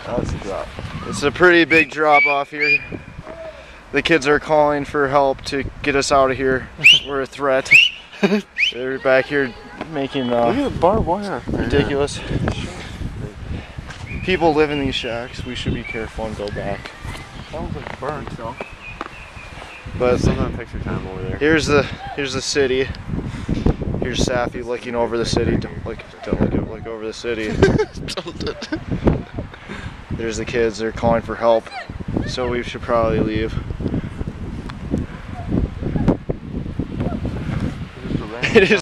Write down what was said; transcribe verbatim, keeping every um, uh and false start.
That's a drop. It's a pretty big drop off here. The kids are calling for help to get us out of here. We're a threat. They're back here making uh, look at the barbed wire. ridiculous. People live in these shacks. We should be careful and go back. Sounds like burnt, though. But still not picture time over there. Here's the here's the city. Here's Safi looking over the city. Don't look, don't look, look over the city. There's the kids. They're calling for help. So we should probably leave. It is